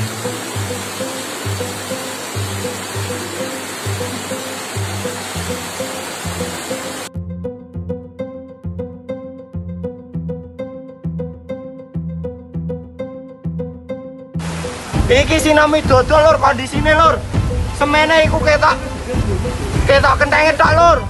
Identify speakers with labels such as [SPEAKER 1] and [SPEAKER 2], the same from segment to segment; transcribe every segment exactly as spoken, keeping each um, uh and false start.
[SPEAKER 1] Iki sinami dodol lur, kondisine lur. Semene iku ketok ketok kentenge tok lur.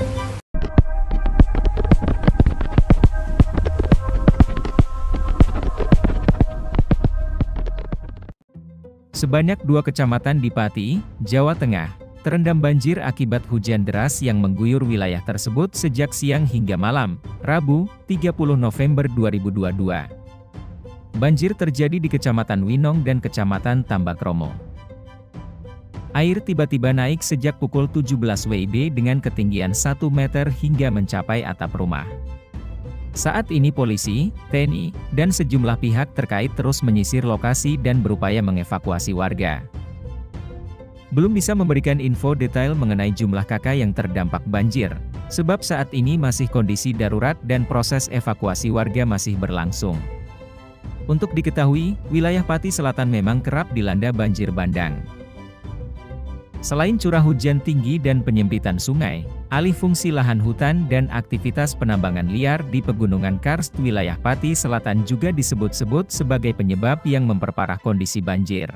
[SPEAKER 2] Sebanyak dua kecamatan di Pati, Jawa Tengah, terendam banjir akibat hujan deras yang mengguyur wilayah tersebut sejak siang hingga malam, Rabu, tiga puluh November dua ribu dua puluh dua. Banjir terjadi di Kecamatan Winong dan Kecamatan Tambakromo. Air tiba-tiba naik sejak pukul tujuh belas W I B dengan ketinggian satu meter hingga mencapai atap rumah. Saat ini polisi, T N I, dan sejumlah pihak terkait terus menyisir lokasi dan berupaya mengevakuasi warga. Belum bisa memberikan info detail mengenai jumlah kakak yang terdampak banjir, sebab saat ini masih kondisi darurat dan proses evakuasi warga masih berlangsung. Untuk diketahui, wilayah Pati Selatan memang kerap dilanda banjir bandang. Selain curah hujan tinggi dan penyempitan sungai, alih fungsi lahan hutan dan aktivitas penambangan liar di pegunungan karst wilayah Pati Selatan juga disebut-sebut sebagai penyebab yang memperparah kondisi banjir.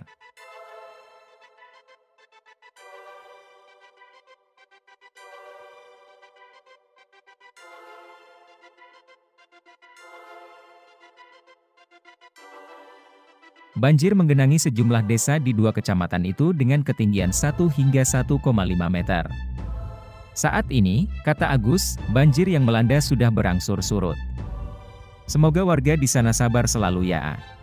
[SPEAKER 2] Banjir menggenangi sejumlah desa di dua kecamatan itu dengan ketinggian satu hingga satu koma lima meter. Saat ini, kata Agus, banjir yang melanda sudah berangsur surut. Semoga warga di sana sabar selalu ya.